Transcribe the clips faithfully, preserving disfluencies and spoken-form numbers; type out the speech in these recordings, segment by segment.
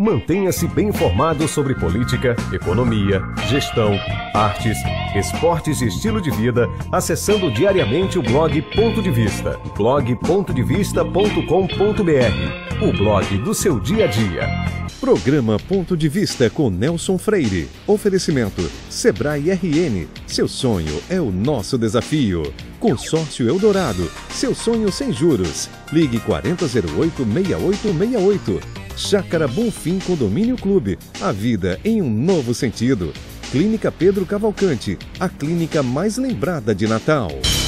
Mantenha-se bem informado sobre política, economia, gestão, artes, esportes e estilo de vida, acessando diariamente o blog Ponto de Vista, blog ponto de vista ponto com ponto br, o blog do seu dia a dia. Programa Ponto de Vista com Nelson Freire. Oferecimento Sebrae R N. Seu sonho é o nosso desafio. Consórcio Eldorado. Seu sonho sem juros. Ligue quarenta zero oito, seis oito seis oito. Chácara Bonfim Condomínio Clube. A vida em um novo sentido. Clínica Pedro Cavalcante. A clínica mais lembrada de Natal.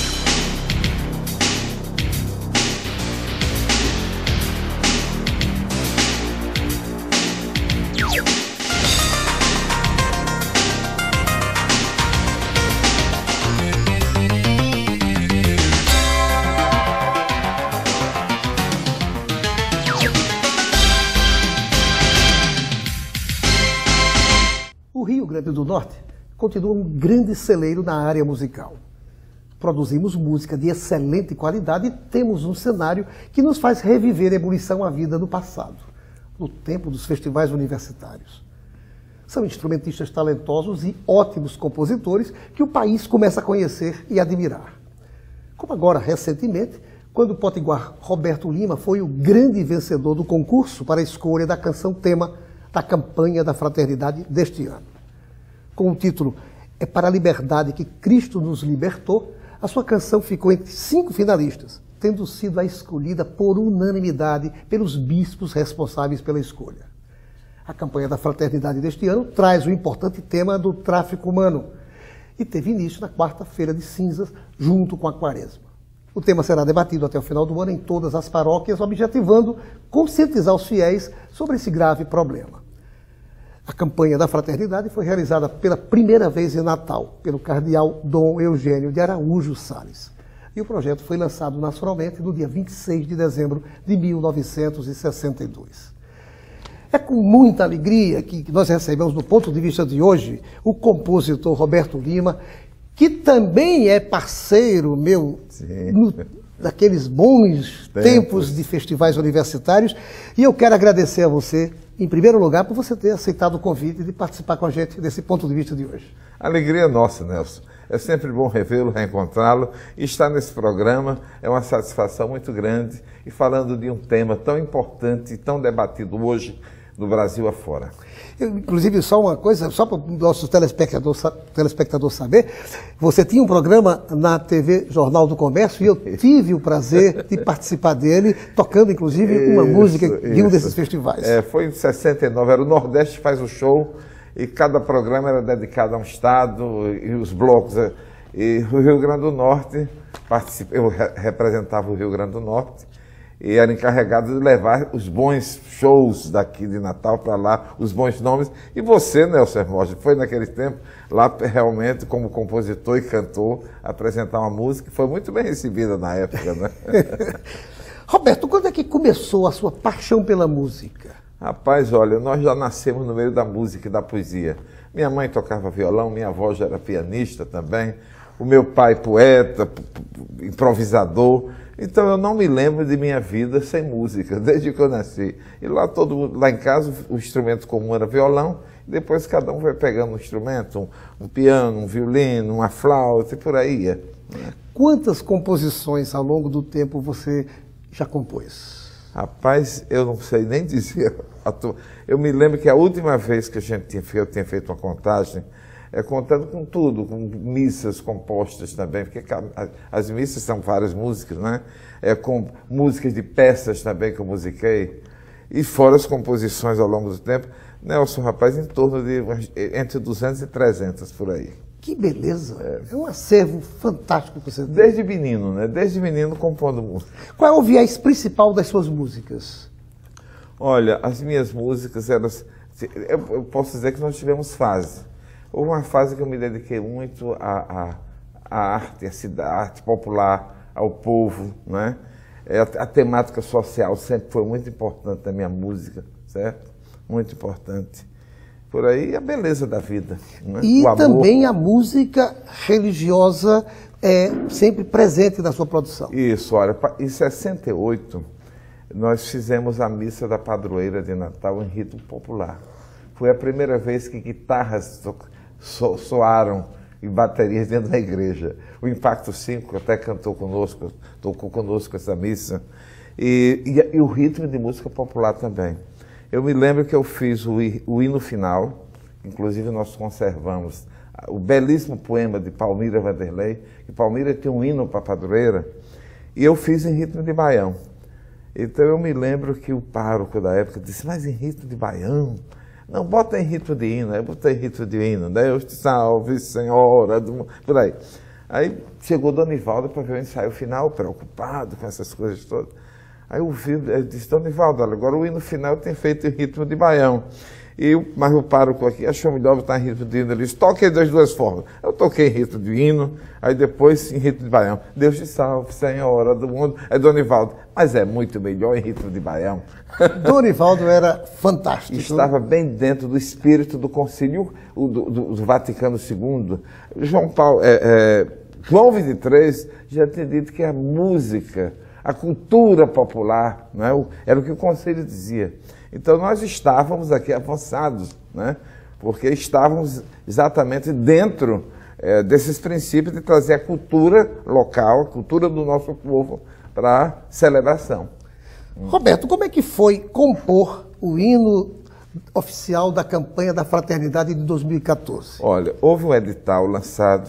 O Rio Grande do Norte continua um grande celeiro na área musical. Produzimos música de excelente qualidade e temos um cenário que nos faz reviver a ebulição à vida do passado, no tempo dos festivais universitários. São instrumentistas talentosos e ótimos compositores que o país começa a conhecer e admirar. Como agora, recentemente, quando o potiguar Roberto Lima foi o grande vencedor do concurso para a escolha da canção tema da campanha da fraternidade deste ano. Com o título É para a Liberdade que Cristo nos Libertou, a sua canção ficou entre cinco finalistas, tendo sido a escolhida por unanimidade pelos bispos responsáveis pela escolha. A campanha da fraternidade deste ano traz o importante tema do tráfico humano e teve início na quarta-feira de cinzas, junto com a quaresma. O tema será debatido até o final do ano em todas as paróquias, objetivando conscientizar os fiéis sobre esse grave problema. A campanha da fraternidade foi realizada pela primeira vez em Natal, pelo cardeal Dom Eugênio de Araújo Salles. E o projeto foi lançado nacionalmente no dia vinte e seis de dezembro de mil novecentos e sessenta e dois. É com muita alegria que nós recebemos, no ponto de vista de hoje, o compositor Roberto Lima, que também é parceiro meu no, daqueles bons tempos. tempos de festivais universitários. E eu quero agradecer a você, em primeiro lugar, por você ter aceitado o convite de participar com a gente desse ponto de vista de hoje. Alegria nossa, Nelson. É sempre bom revê-lo, reencontrá-lo. E estar nesse programa é uma satisfação muito grande. E falando de um tema tão importante e tão debatido hoje no Brasil afora. Eu, inclusive, só uma coisa, só para o nosso telespectador, telespectador saber, você tinha um programa na T V Jornal do Comércio e eu tive o prazer de participar dele, tocando, inclusive, isso, uma música de um desses festivais. É, foi em sessenta e nove, era o Nordeste Faz o Show, e cada programa era dedicado a um estado, e os blocos. E o Rio Grande do Norte, eu representava o Rio Grande do Norte, e era encarregado de levar os bons shows daqui de Natal para lá, os bons nomes. E você, Nelson Hermógenes, foi naquele tempo lá realmente como compositor e cantor apresentar uma música que foi muito bem recebida na época, né? Roberto, quando é que começou a sua paixão pela música? Rapaz, olha, nós já nascemos no meio da música e da poesia. Minha mãe tocava violão, minha avó já era pianista também, o meu pai poeta, improvisador. Então eu não me lembro de minha vida sem música, desde que eu nasci. E lá, todo mundo, lá em casa o instrumento comum era violão, e depois cada um vai pegando um instrumento, um, um piano, um violino, uma flauta e por aí ia. Quantas composições ao longo do tempo você já compôs? Rapaz, eu não sei nem dizer. Eu me lembro que a última vez que a gente tinha feito, eu tinha feito uma contagem, é contando com tudo, com missas compostas também, porque as missas são várias músicas, né? É com músicas de peças também que eu musiquei, e fora as composições ao longo do tempo. Nelson, rapaz, em torno de entre duzentas e trezentas por aí. Que beleza! É, é um acervo fantástico que você tem. Desde menino, né? Desde menino compondo música. Qual é o viés principal das suas músicas? Olha, as minhas músicas, elas, eu posso dizer que nós tivemos fase. Houve uma fase que eu me dediquei muito à, à, à arte, à cidade, à arte popular, ao povo, né? A, a temática social sempre foi muito importante na minha música, certo? Muito importante. Por aí a beleza da vida, né? E o também a música religiosa é sempre presente na sua produção. Isso, olha, em sessenta e oito, nós fizemos a missa da padroeira de Natal em ritmo popular. Foi a primeira vez que guitarras so, so, soaram e baterias dentro da igreja. O Impacto cinco até cantou conosco, tocou conosco essa missa. E, e, e o ritmo de música popular também. Eu me lembro que eu fiz o, o hino final, inclusive nós conservamos o belíssimo poema de Palmira Vanderlei, que Palmira tem um hino para a padroeira, e eu fiz em ritmo de baião. Então eu me lembro que o pároco da época disse, mas em ritmo de baião? Não, bota em ritmo de hino. Aí eu botei em ritmo de hino. Deus te salve, Senhora. Por aí. Aí chegou Donivaldo para ver o ensaio final, preocupado com essas coisas todas. Aí eu vi, eu disse, Donivaldo, olha, agora o hino final tem feito em ritmo de baião. E, mas o pároco aqui achou melhor botar em ritmo de hino. Ele disse, toquei das duas formas. Eu toquei em ritmo de hino, aí depois em ritmo de baião. Deus te salve, Senhora do mundo. É Donivaldo, mas é muito melhor em ritmo de baião. Donivaldo era fantástico. Estava bem dentro do espírito do concílio do, do, do Vaticano segundo. João Paulo, é, é, João vinte e três já tinha dito que a música, a cultura popular, não é? Era o que o concílio dizia. Então nós estávamos aqui avançados, né? Porque estávamos exatamente dentro é, desses princípios de trazer a cultura local, a cultura do nosso povo para a celebração. Roberto, como é que foi compor o hino oficial da campanha da Fraternidade de dois mil e quatorze? Olha, houve um edital lançado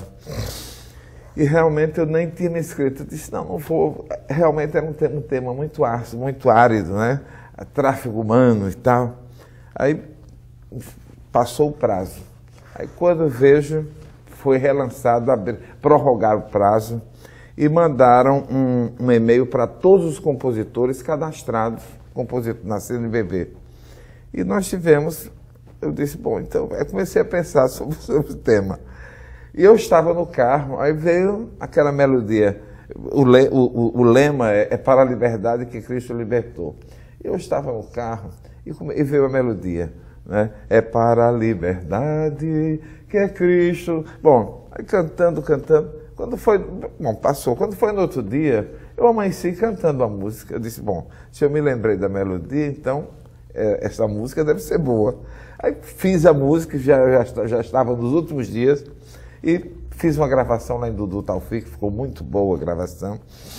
e realmente eu nem tinha me inscrito. Eu disse, não, não vou. Realmente era um tema, um tema muito ácido, muito árido, né? Tráfego humano e tal. Aí passou o prazo. Aí quando eu vejo, foi relançado, prorrogar o prazo e mandaram um, um e-mail para todos os compositores cadastrados, compositor, na C N B B. E nós tivemos, eu disse, bom, então eu comecei a pensar sobre, sobre o tema. E eu estava no carro, aí veio aquela melodia, o, le, o, o, o lema é, é para a liberdade que Cristo libertou. Eu estava no carro e, e veio a melodia, né? É para a liberdade que é Cristo. Bom, aí cantando, cantando. Quando foi, bom, passou. Quando foi no outro dia, eu amanheci cantando a música. Eu disse, bom, se eu me lembrei da melodia, então é, essa música deve ser boa. Aí fiz a música, já, já, já estava nos últimos dias, e fiz uma gravação lá em Dudu Taufik, ficou muito boa a gravação,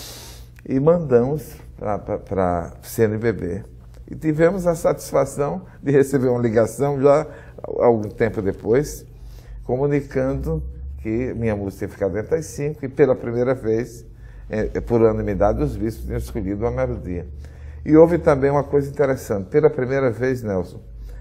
e mandamos para a C N B B. E tivemos a satisfação de receber uma ligação já algum tempo depois, comunicando que minha música ia ficar dentro das cinco e pela primeira vez, é, por unanimidade, os bispos tinham escolhido uma melodia. E houve também uma coisa interessante. Pela primeira vez, Nelson,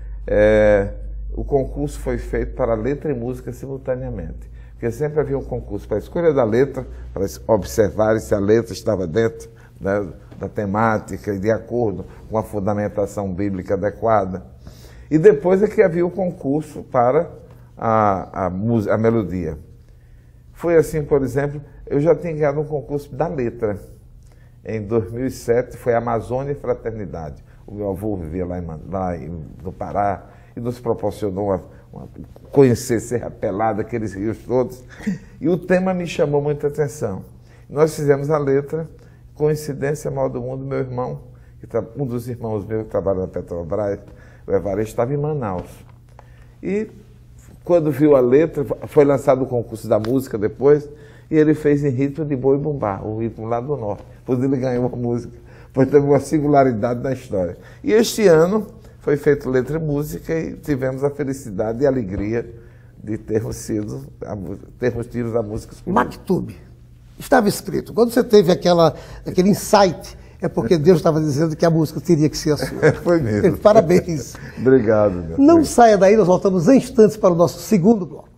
é, o concurso foi feito para letra e música simultaneamente. Porque sempre havia um concurso para a escolha da letra, para observar se a letra estava dentro, né, da temática e de acordo com a fundamentação bíblica adequada. E depois é que havia o concurso para a, a, a melodia. Foi assim, por exemplo, eu já tinha ganhado um concurso da letra. Em dois mil e sete foi Amazônia e Fraternidade. O meu avô vivia lá, em, lá em, no Pará e nos proporcionou uma, uma, conhecer Serra Pelada, aqueles rios todos. E o tema me chamou muita atenção. Nós fizemos a letra. Coincidência, mal do mundo, meu irmão, um dos irmãos meus que trabalha na Petrobras, o Evaristo, estava em Manaus. E quando viu a letra, foi lançado o concurso da música depois, e ele fez em ritmo de boi bumbá, o ritmo lá do norte. Pois ele ganhou a música, pois teve uma singularidade na história. E este ano foi feito letra e música e tivemos a felicidade e a alegria de termos sido, termos tido a música escolhida. Maktub. Estava escrito. Quando você teve aquela, aquele insight, é porque Deus estava dizendo que a música teria que ser a sua. Foi mesmo. Parabéns. Obrigado. Meu Não filho. saia daí, nós voltamos em instantes para o nosso segundo bloco.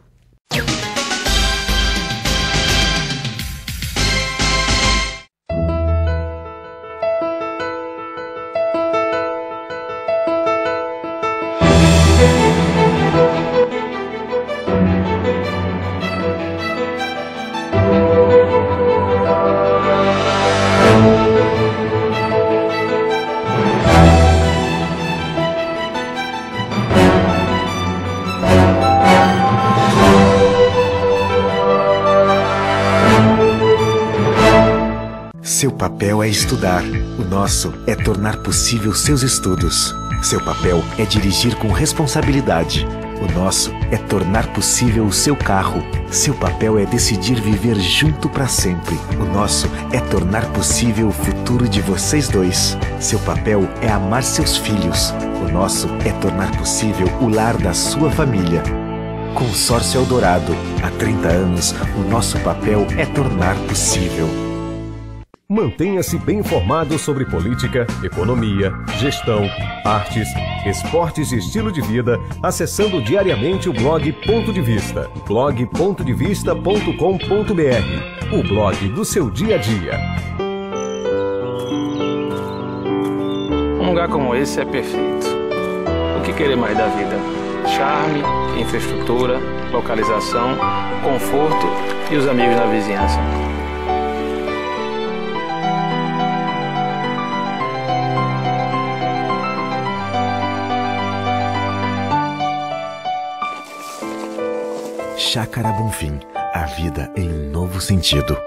Seu papel é estudar. O nosso é tornar possível seus estudos. Seu papel é dirigir com responsabilidade. O nosso é tornar possível o seu carro. Seu papel é decidir viver junto para sempre. O nosso é tornar possível o futuro de vocês dois. Seu papel é amar seus filhos. O nosso é tornar possível o lar da sua família. Consórcio Eldorado. Há trinta anos, o nosso papel é tornar possível. Mantenha-se bem informado sobre política, economia, gestão, artes, esportes e estilo de vida, acessando diariamente o blog Ponto de Vista, blog ponto de vista ponto com ponto br, o blog do seu dia a dia. Um lugar como esse é perfeito. O que querer mais da vida? Charme, infraestrutura, localização, conforto e os amigos na vizinhança. Chácara Bonfim, a vida em um novo sentido.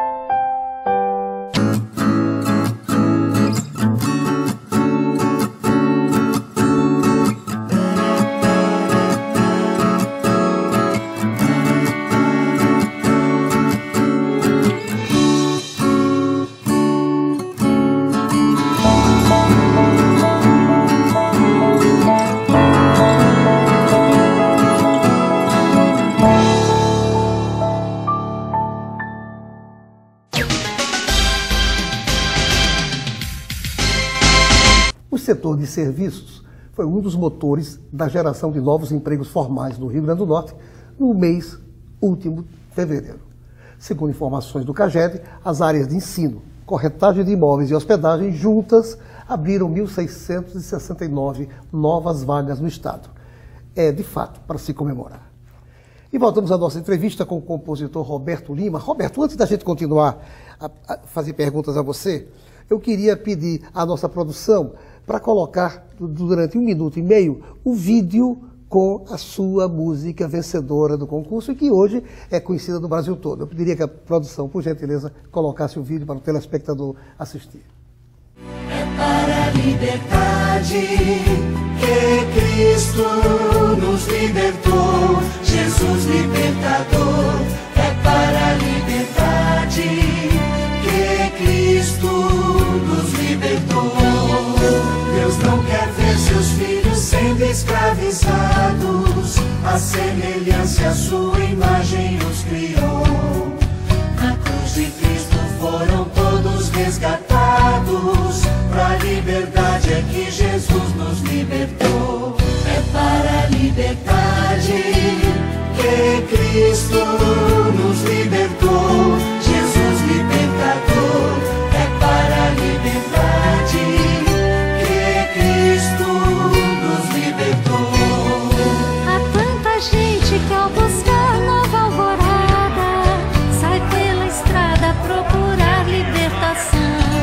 O setor de serviços foi um dos motores da geração de novos empregos formais no Rio Grande do Norte no mês último de fevereiro. Segundo informações do CAGED, as áreas de ensino, corretagem de imóveis e hospedagem juntas abriram mil seiscentas e sessenta e nove novas vagas no estado. É, de fato, para se comemorar. E voltamos à nossa entrevista com o compositor Roberto Lima. Roberto, antes da gente continuar a, a fazer perguntas a você, eu queria pedir à nossa produção para colocar, durante um minuto e meio, o vídeo com a sua música vencedora do concurso e que hoje é conhecida no Brasil todo. Eu pediria que a produção, por gentileza, colocasse o vídeo para o telespectador assistir. É para a liberdade que Cristo nos libertou, Jesus libertador. É para a liberdade que Cristo nos libertou. Deus não quer ver seus filhos sendo escravizados, a semelhança e a sua imagem os criou. Na cruz de Cristo foram todos resgatados, pra liberdade é que Jesus nos libertou. É para a liberdade que Cristo nos libertou, Jesus libertador. É para a liberdade que Cristo nos libertou. Há tanta gente que ao buscar nova alvorada sai pela estrada procurar libertação.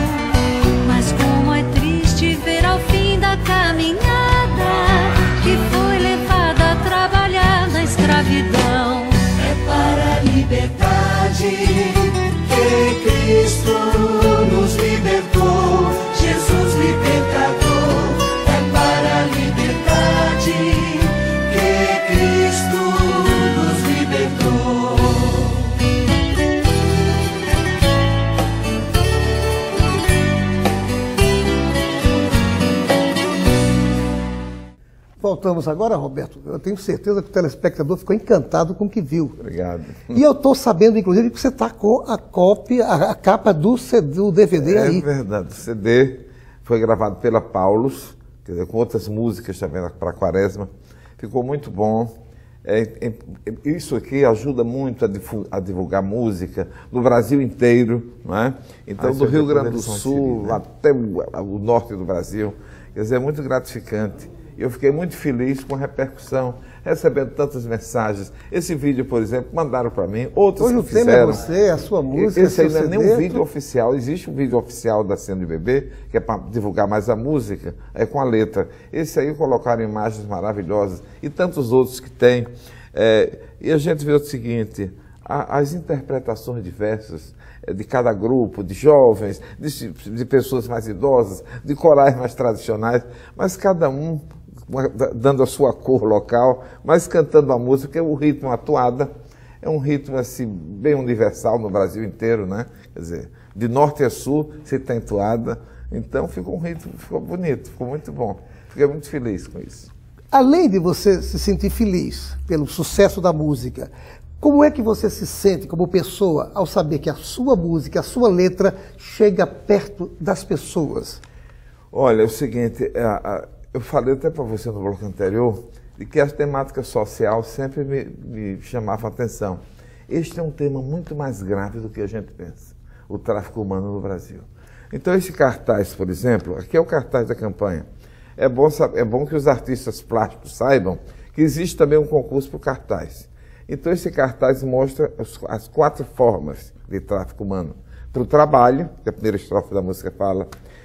Mas como é triste ver ao fim da caminhada que foi levada a trabalhar na escravidão. É para a liberdade que Cristo nos libertou, Jesus libertador. É para a liberdade que Cristo nos libertou. Voltamos agora, Roberto. Eu tenho certeza que o telespectador ficou encantado com o que viu. Obrigado. E eu estou sabendo, inclusive, que você está com a cópia, a, a capa do, C D, do D V D é aí. É verdade. O C D foi gravado pela Paulus, quer dizer, com outras músicas também para a Quaresma. Ficou muito bom. É, é, isso aqui ajuda muito a, difu a divulgar música no Brasil inteiro, não é? Então, ah, do Rio Grande do Sul né? até o, o norte do Brasil. Quer dizer, é muito gratificante. Eu fiquei muito feliz com a repercussão, recebendo tantas mensagens. Esse vídeo, por exemplo, mandaram para mim, outros Hoje que fizeram. Hoje o tema é você, a sua música, Esse aí não é nem um C D. vídeo oficial. Existe um vídeo oficial da Cena de Bebê, que é para divulgar mais a música, é com a letra. Esse aí colocaram imagens maravilhosas e tantos outros que tem. É, e a gente vê o seguinte, as interpretações diversas de cada grupo, de jovens, de, de pessoas mais idosas, de corais mais tradicionais, mas cada um dando a sua cor local, mas cantando a música, porque o ritmo atuada é um ritmo assim, bem universal no Brasil inteiro, né? Quer dizer, de norte a sul se tem toada, então ficou um ritmo, ficou bonito, ficou muito bom. Fiquei muito feliz com isso. Além de você se sentir feliz pelo sucesso da música, como é que você se sente como pessoa ao saber que a sua música, a sua letra chega perto das pessoas? Olha, é o seguinte, eu falei até para você no bloco anterior, de que a temática social sempre me, me chamava a atenção. Este é um tema muito mais grave do que a gente pensa, o tráfico humano no Brasil. Então esse cartaz, por exemplo, aqui é o cartaz da campanha. É bom, é bom que os artistas plásticos saibam que existe também um concurso para o cartaz. Então esse cartaz mostra as, as quatro formas de tráfico humano. Para o trabalho, que a primeira estrofe da música fala,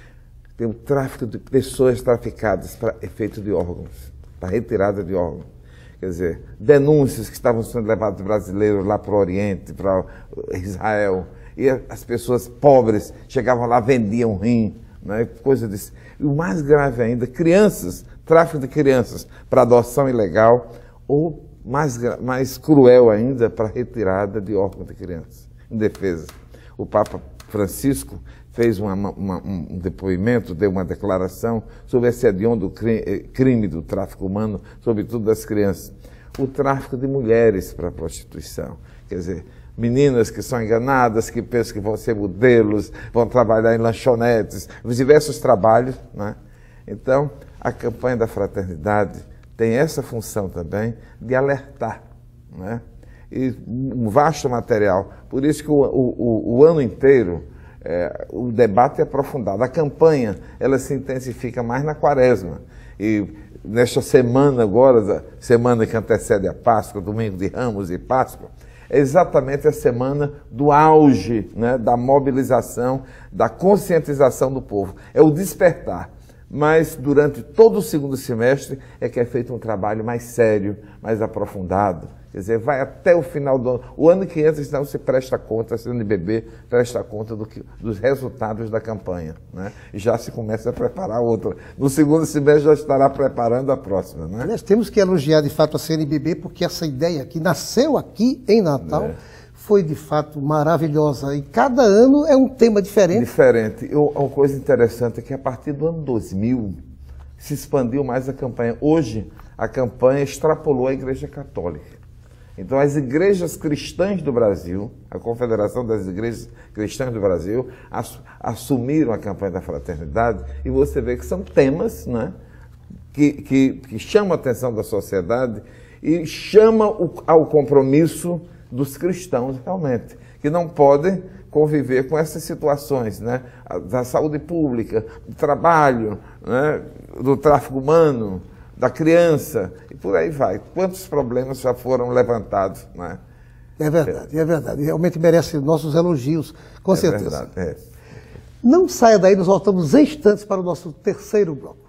tem o tráfico de pessoas traficadas para efeito de órgãos, para retirada de órgãos. Quer dizer, denúncias que estavam sendo levadas brasileiros lá para o Oriente, para Israel, e as pessoas pobres chegavam lá, vendiam rim, né, coisa desse. E o mais grave ainda, crianças, tráfico de crianças para adoção ilegal, ou mais, mais cruel ainda, para retirada de órgãos de crianças, indefesas. O Papa Francisco fez uma, uma, um depoimento, deu uma declaração sobre esse hediondo crime do tráfico humano, sobretudo das crianças. O tráfico de mulheres para a prostituição. Quer dizer, meninas que são enganadas, que pensam que vão ser modelos, vão trabalhar em lanchonetes, os diversos trabalhos, né? Então, a campanha da fraternidade tem essa função também de alertar, né? E um vasto material. Por isso que o, o, o ano inteiro é, o debate é aprofundado. A campanha ela se intensifica mais na quaresma. E nesta semana agora, semana que antecede a Páscoa, domingo de Ramos e Páscoa, é exatamente a semana do auge, né, da mobilização, da conscientização do povo. É o despertar. Mas durante todo o segundo semestre é que é feito um trabalho mais sério, mais aprofundado. Quer dizer, vai até o final do ano. O ano que entra, senão você presta conta, a C N B B presta conta do que, dos resultados da campanha, né? E já se começa a preparar outra. No segundo semestre já estará preparando a próxima, né? Nós temos que elogiar de fato a C N B B, porque essa ideia que nasceu aqui em Natal é. foi de fato maravilhosa. E cada ano é um tema diferente. Diferente. Eu, uma coisa interessante é que a partir do ano dois mil se expandiu mais a campanha. Hoje a campanha extrapolou a Igreja Católica. Então, as igrejas cristãs do Brasil, a Confederação das Igrejas Cristãs do Brasil, assumiram a campanha da fraternidade e você vê que são temas, né, que, que, que chamam a atenção da sociedade e chamam ao compromisso dos cristãos, realmente, que não podem conviver com essas situações, né, da saúde pública, do trabalho, né, do tráfico humano, da criança, e por aí vai. Quantos problemas já foram levantados, né? É verdade, é verdade. Realmente merece nossos elogios, com é certeza. Verdade, é. Não saia daí, nós voltamos em instantes para o nosso terceiro bloco.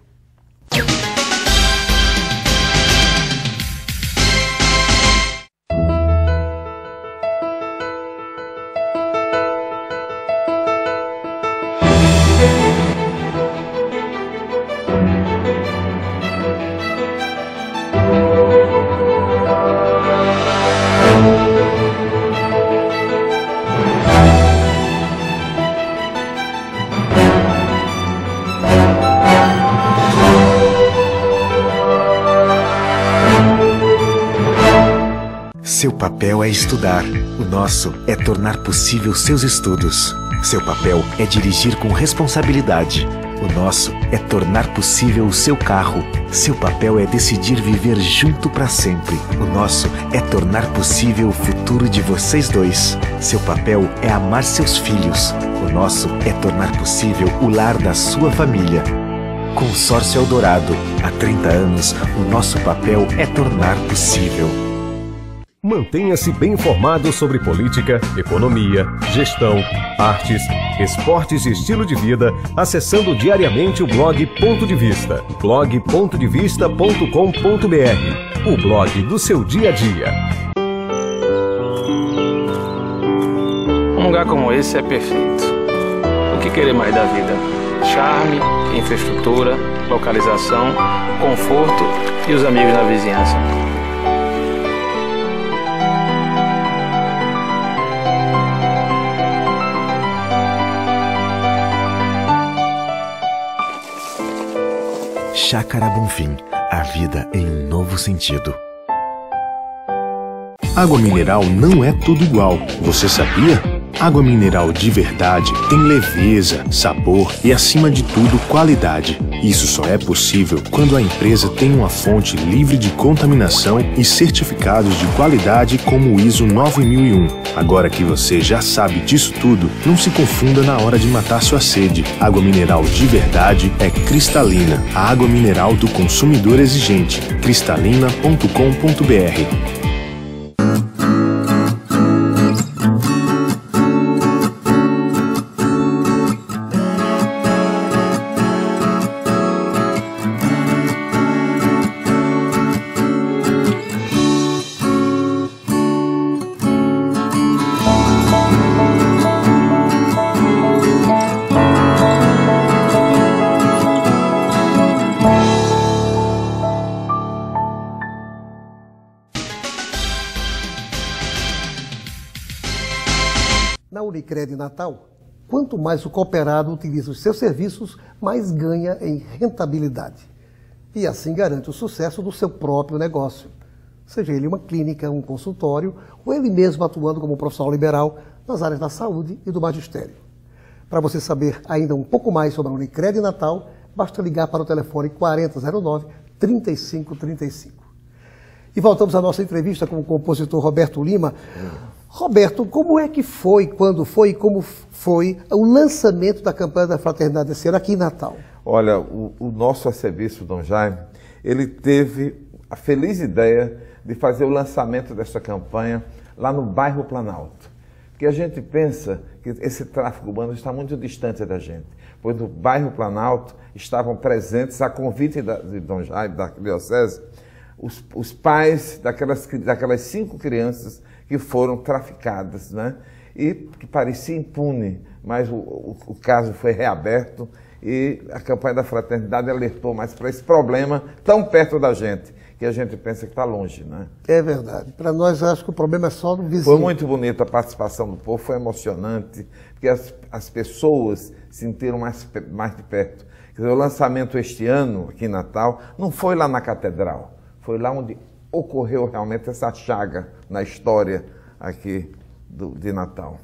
Seu papel é estudar, o nosso é tornar possível seus estudos. Seu papel é dirigir com responsabilidade, o nosso é tornar possível o seu carro. Seu papel é decidir viver junto para sempre, o nosso é tornar possível o futuro de vocês dois. Seu papel é amar seus filhos, o nosso é tornar possível o lar da sua família. Consórcio Eldorado, há trinta anos, o nosso papel é tornar possível. Mantenha-se bem informado sobre política, economia, gestão, artes, esportes e estilo de vida, acessando diariamente o blog Ponto de Vista, blog ponto de vista ponto com ponto br, o blog do seu dia a dia. lugar como esse é perfeito. O que querer mais da vida? Charme, infraestrutura, localização, conforto e os amigos na vizinhança. Chácara Bonfim, a vida em um novo sentido. Água mineral não é tudo igual, você sabia? Água mineral de verdade tem leveza, sabor e, acima de tudo, qualidade. Isso só é possível quando a empresa tem uma fonte livre de contaminação e certificados de qualidade como o ISO nove mil e um. Agora que você já sabe disso tudo, não se confunda na hora de matar sua sede. Água mineral de verdade é cristalina, a água mineral do consumidor exigente. cristalina ponto com ponto br. Na Unicred Natal, quanto mais o cooperado utiliza os seus serviços, mais ganha em rentabilidade. E assim garante o sucesso do seu próprio negócio, seja ele uma clínica, um consultório, ou ele mesmo atuando como profissional liberal nas áreas da saúde e do magistério. Para você saber ainda um pouco mais sobre a Unicred Natal, basta ligar para o telefone quarenta zero nove, trinta e cinco trinta e cinco. E voltamos à nossa entrevista com o compositor Roberto Lima. Roberto, como é que foi, quando foi e como foi o lançamento da campanha da Fraternidade esse ano aqui em Natal? Olha, o, o nosso arcebispo Dom Jaime, ele teve a feliz ideia de fazer o lançamento desta campanha lá no bairro Planalto. Porque a gente pensa que esse tráfico urbano está muito distante da gente, pois no bairro Planalto estavam presentes, a convite da, de Dom Jaime, da diocese, os, os pais daquelas, daquelas cinco crianças que foram traficadas, né? E que parecia impune, mas o, o, o caso foi reaberto e a campanha da Fraternidade alertou mais para esse problema tão perto da gente, que a gente pensa que está longe, né? É verdade. Para nós, eu acho que o problema é só do vizinho. Foi muito bonito a participação do povo, foi emocionante, porque as, as pessoas sentiram mais, mais de perto. Quer dizer, o lançamento este ano, aqui em Natal, não foi lá na Catedral, foi lá onde ocorreu realmente essa chaga na história aqui do, de Natal.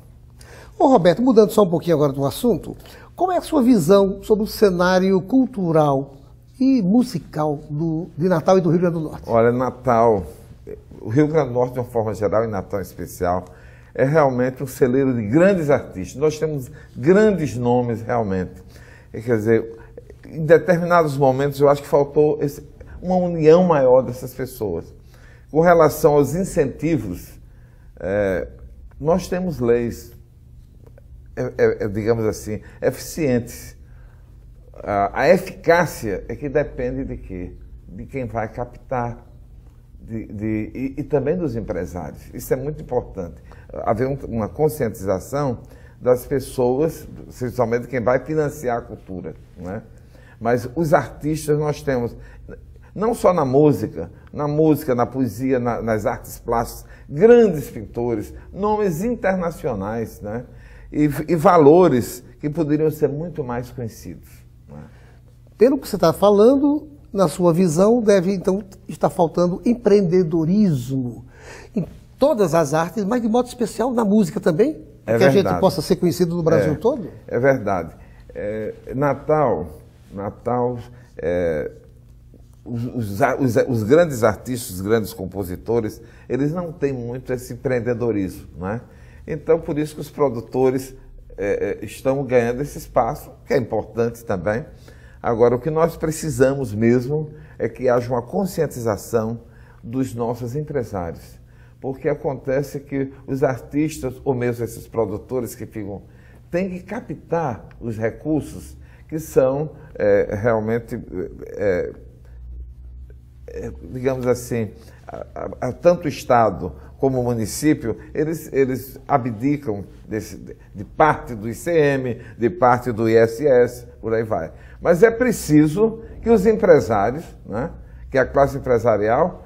Ô Roberto, mudando só um pouquinho agora do assunto, qual é a sua visão sobre o cenário cultural e musical do, de Natal e do Rio Grande do Norte? Olha, Natal, o Rio Grande do Norte de uma forma geral e Natal em especial, é realmente um celeiro de grandes artistas. Nós temos grandes nomes realmente. Quer dizer, em determinados momentos eu acho que faltou esse, uma união maior dessas pessoas. Com relação aos incentivos, é, nós temos leis, é, é, digamos assim, eficientes. A, a eficácia é que depende de quê? De quem vai captar de, de, e, e também dos empresários. Isso é muito importante. Haver um, uma conscientização das pessoas, principalmente quem vai financiar a cultura, né? Mas os artistas nós temos, não só na música, na música, na poesia, na, nas artes plásticas, grandes pintores, nomes internacionais, né? E, e valores que poderiam ser muito mais conhecidos, né? Pelo que você está falando, na sua visão, deve então estar faltando empreendedorismo em todas as artes, mas de modo especial na música também, é que a verdade. gente possa ser conhecido no Brasil é, todo? É verdade. É, Natal, Natal, é, os, os, os, os grandes artistas, os grandes compositores, eles não têm muito esse empreendedorismo, né? Então, por isso que os produtores é, estão ganhando esse espaço, que é importante também. Agora, o que nós precisamos mesmo é que haja uma conscientização dos nossos empresários. Porque acontece que os artistas, ou mesmo esses produtores que ficam, têm que captar os recursos que são é, realmente é, digamos assim, a, a, a tanto o Estado como o município, eles, eles abdicam desse, de parte do I C M, de parte do I S S, por aí vai. Mas é preciso que os empresários, né, que a classe empresarial,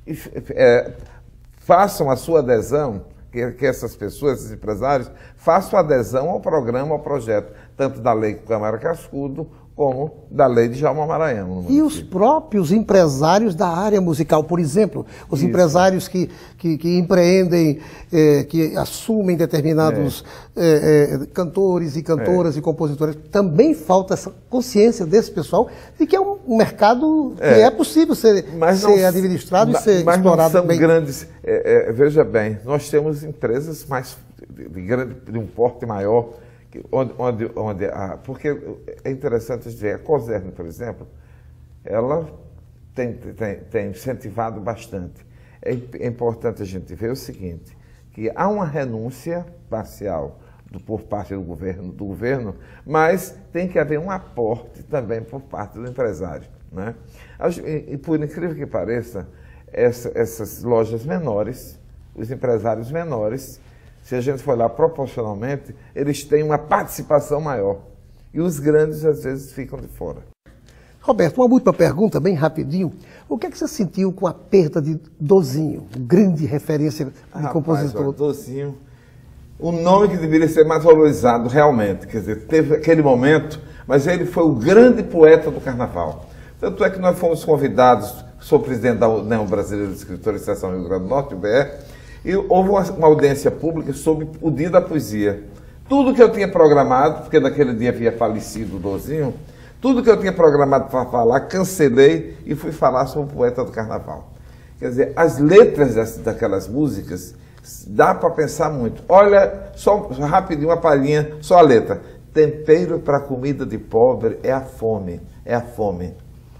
é, façam a sua adesão, que, que essas pessoas, esses empresários, façam adesão ao programa, ao projeto, tanto da Lei Câmara Cascudo, como da Lei de Djalma Maranhão. E os próprios empresários da área musical, por exemplo, os Isso. empresários que, que, que empreendem, eh, que assumem determinados é. eh, eh, cantores e cantoras é. e compositores, também falta essa consciência desse pessoal de que é um mercado é. que é possível ser, mas ser não, administrado mas, e ser mas explorado não são bem. Grandes, é, é, veja bem, nós temos empresas mais de, de, grande, de um porte maior. Onde, onde, onde a, porque é interessante dizer, a COSERN, por exemplo, ela tem, tem, tem incentivado bastante. É, é importante a gente ver o seguinte, que há uma renúncia parcial do, por parte do governo, do governo, mas tem que haver um aporte também por parte do empresário, né? E, e por incrível que pareça, essa, essas lojas menores, os empresários menores, se a gente for lá proporcionalmente, eles têm uma participação maior. E os grandes, às vezes, ficam de fora. Roberto, uma última pergunta, bem rapidinho. O que é que você sentiu com a perda de Dozinho, grande referência de ah, compositor? Rapaz, Dozinho, o nome que deveria ser mais valorizado, realmente. Quer dizer, teve aquele momento, mas ele foi o grande poeta do Carnaval. Tanto é que nós fomos convidados, sou presidente da União Brasileira de Escritores de Seção Rio Grande do Norte, U B E, e houve uma, uma audiência pública sobre o Dia da Poesia. Tudo que eu tinha programado, porque naquele dia havia falecido o Dozinho, tudo que eu tinha programado para falar, cancelei e fui falar sobre o poeta do Carnaval. Quer dizer, as letras das, daquelas músicas, dá para pensar muito. Olha, só rapidinho, uma palhinha, só a letra. Tempero para comida de pobre é a fome, é a fome.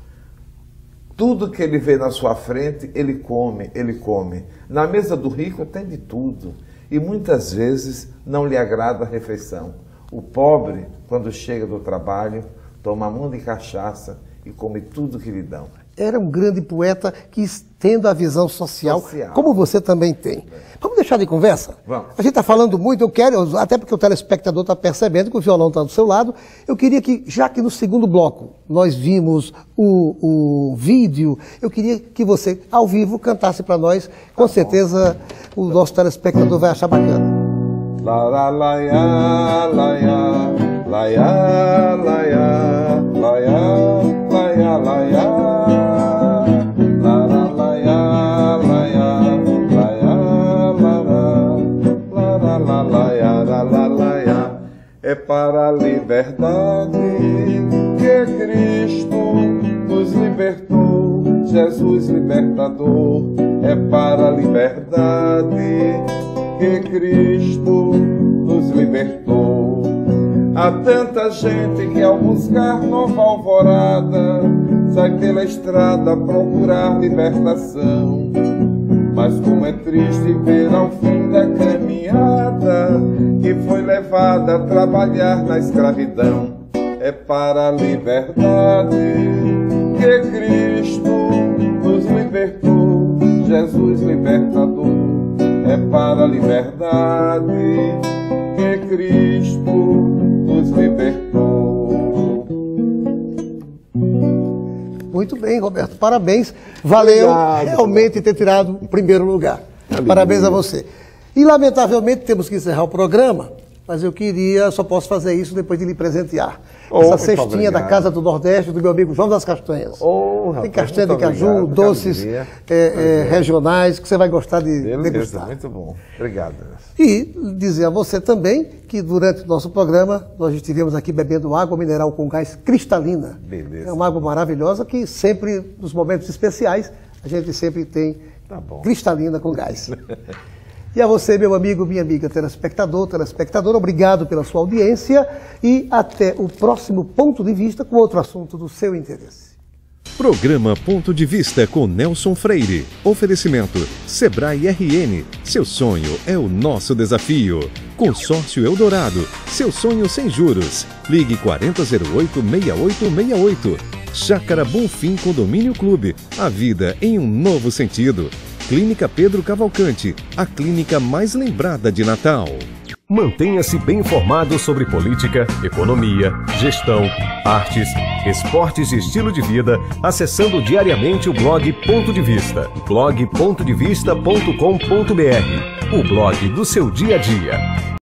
Tudo que ele vê na sua frente, ele come, ele come. Na mesa do rico tem de tudo. E muitas vezes não lhe agrada a refeição. O pobre, quando chega do trabalho, toma um monte de cachaça e come tudo que lhe dão. Era um grande poeta que, tendo a visão social, social. como você também tem. É. Vamos deixar de conversa? Vamos. A gente está falando muito, eu quero, até porque o telespectador está percebendo que o violão está do seu lado, eu queria que, já que no segundo bloco nós vimos o, o vídeo, eu queria que você, ao vivo, cantasse para nós. Com tá certeza bom. O nosso telespectador vai achar bacana. La la la ya, la ya, la ya, la ya, la ya, la ya, la ya. É para a liberdade que Cristo nos libertou, Jesus libertador. É para a liberdade que Cristo nos libertou. Há tanta gente que ao buscar nova alvorada sai pela estrada a procurar libertação. Mas como é triste ver ao fim da caminhada que foi levada a trabalhar na escravidão. É para a liberdade que Cristo nos libertou, Jesus libertador. É para a liberdade que Cristo nos libertou. Muito bem, Roberto, parabéns. Valeu Obrigado, realmente ter tirado o primeiro lugar. Aleluia. Parabéns a você. E, lamentavelmente, temos que encerrar o programa, mas eu queria, só posso fazer isso depois de lhe presentear. Oh, essa cestinha da Casa do Nordeste, do meu amigo João das Castanhas. Oh, rapaz, tem castanha de caju, obrigado, doces é, é, regionais, que você vai gostar de Beleza, degustar. Muito bom. Obrigado. E dizer a você também que durante o nosso programa nós estivemos aqui bebendo água mineral com gás cristalina. Beleza. É uma água maravilhosa que sempre, nos momentos especiais, a gente sempre tem tá bom. cristalina com gás. E a você, meu amigo, minha amiga, telespectador, telespectadora, obrigado pela sua audiência e até o próximo Ponto de Vista com outro assunto do seu interesse. Programa Ponto de Vista com Nelson Freire. Oferecimento Sebrae R N. Seu sonho é o nosso desafio. Consórcio Eldorado. Seu sonho sem juros. Ligue quarenta zero oito, seis oito seis oito. Chácara Bonfim Condomínio Clube, a vida em um novo sentido. Clínica Pedro Cavalcante, a clínica mais lembrada de Natal. Mantenha-se bem informado sobre política, economia, gestão, artes, esportes e estilo de vida, acessando diariamente o blog Ponto de Vista, blog ponto de vista ponto com ponto br, o blog do seu dia a dia.